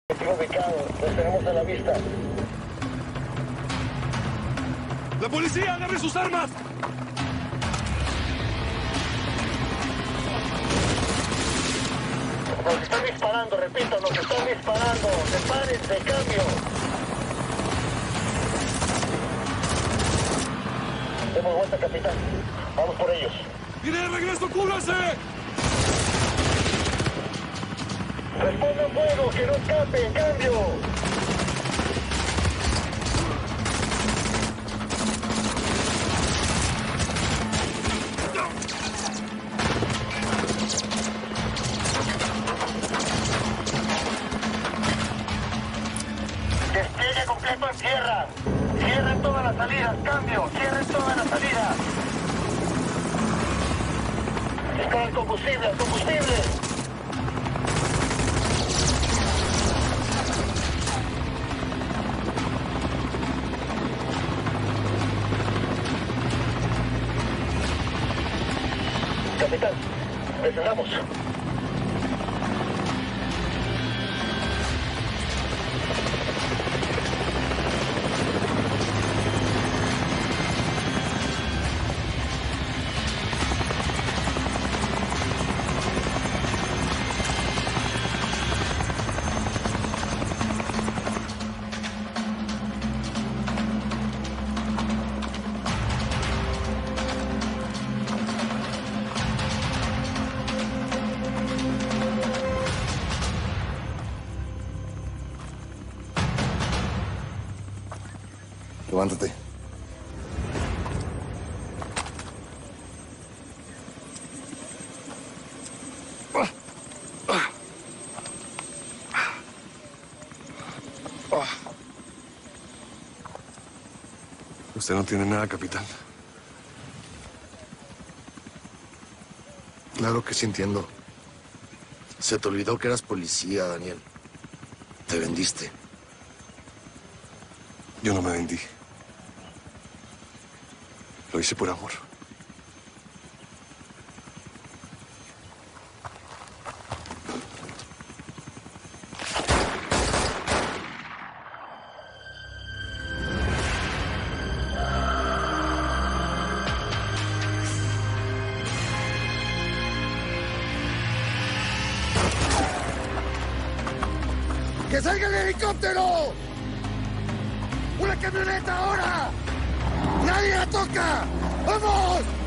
Objetivo ubicado, los tenemos a la vista. ¡La policía, agarre sus armas! Nos están disparando, repito, nos están disparando. Sepárense, cambio. Demos vuelta, capitán. Vamos por ellos. ¡Viene de regreso, cúbranse! Respondan fuego, que no escapen, cambio. Despliegue completo en tierra. Cierren todas las salidas, cambio. Cierren todas las salidas. Está el combustible, el combustible. Capitán, descendamos. Levántate. Usted no tiene nada, capitán. Claro que sí entiendo. Se te olvidó que eras policía, Daniel. Te vendiste. Yo no me vendí. Lo hice por amor. ¡Que salga el helicóptero! ¡Una camioneta ahora! ¡Nadie la toca! ¡Vamos!